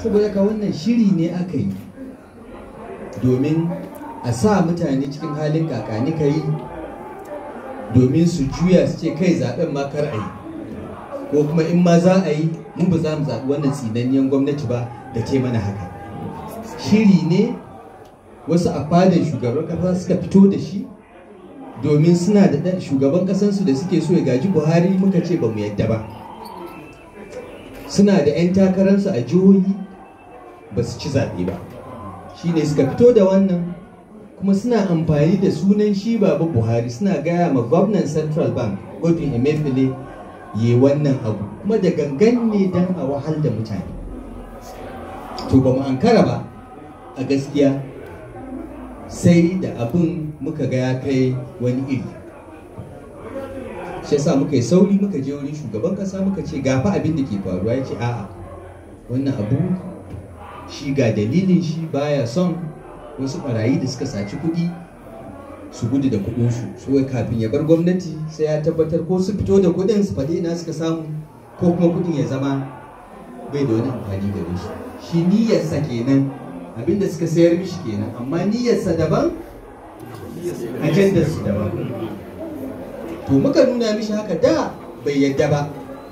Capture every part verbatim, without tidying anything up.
saboda ka wannan shiri ne aka yi domin a sa mutane cikin halin kakani ka yi, domin su juya su ce kai zaben ma kar a yi, ko kuma in ma za a yi mu ba za mu zaɓi wannan tsinanniyan gwamnati ba da ce mana haka. Shiri ne wasu a fadar shugaban kasa suka fito da shi domin suna da ɗan shugaban ƙasansu da suke so ya gaji Buhari, muka ce ba mu yadda ba. Suna da 'yan takararsu a jihohi ba su ci zaɓe ba, shi ne suka fito da wannan, kuma suna amfani da sunan shi baba Buhari suna gaya ma gwamnan Central Bank Godwin Emefiele yi wannan abu, kuma da gangan ne don a wahal da mutane. To ba mu ankara ba a gaskiya, sai da abin muka ga ya kai wani iri, shi yasa muka yi sauri muka je wurin shugaban kasa muka ce gafa abin da ke faruwa. Ya ce a'a, wannan abu shi ga dalilin shi, baya son wasu barayi da suka saci kuɗi su gudu da kuɗinsu. So kafin ya bar gwamnati sai ya tabbatar ko su fito da kuɗin su faɗi ina suka samu, ko kuma kuɗin ya zama bai da wani amfani gare shi. Shi niyyarsa kenan, abinda suka sayar mishi kenan, amma niyyarsa daban, ajandarsu daban. To muka nuna mishi haka, da bai yadda ba,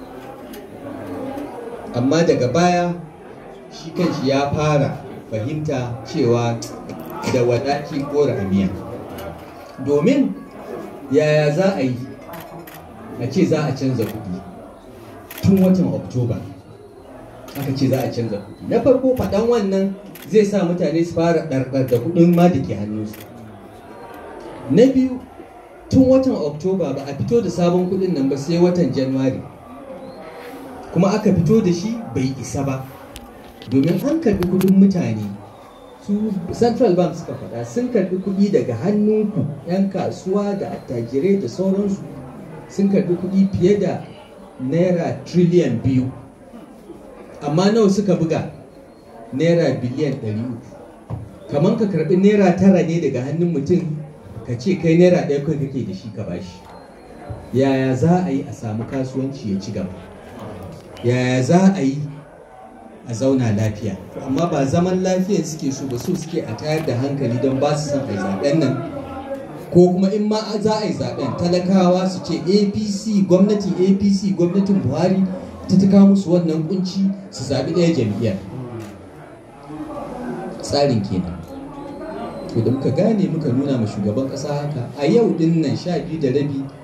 amma daga baya shi kanshi ya fara fahimta cewa da wadaki ko ramiya. Domin yaya za a yi a ce za a canza kuɗi tun watan Oktoba, aka ce za a canza kuɗi. Na farko faɗan wannan zai sa mutane su fara ɗarɗar da kuɗin ma da ke hannunsu. Na biyu, tun watan Oktoba ba a fito da sabon kuɗin nan ba sai watan Januwari, kuma aka fito da shi bai isa ba, domin an karɓi kuɗin mutane. Su Central Bank suka faɗa sun karɓi kuɗi daga hannunku 'yan kasuwa da attajirai da sauransu, sun karɓi kuɗi fiye da naira triliyan biyu, amma nawa suka buga? Naira biliyan ɗari uku. Kamar ka karɓi naira tara ne daga hannun mutum ka ce kai naira ɗaya kawai kake da shi ka bashi. Yaya za a yi a samu kasuwanci ya ci gaba? Yaya za a yi a zauna lafiya? Amma ba zaman lafiya suke so ba, so suke a tayar da hankali don ba su son a yi zaɓen nan, ko kuma in ma za a yi zaɓen talakawa su ce A P C, gwamnatin A P C, gwamnatin Buhari ta ta kawo musu wannan kunci, su zaɓi ɗaya jam'iyyar. Tsarin kenan. To da muka gane muka nuna ma shugaban ƙasa haka, a yau din nan sha biyu da rabi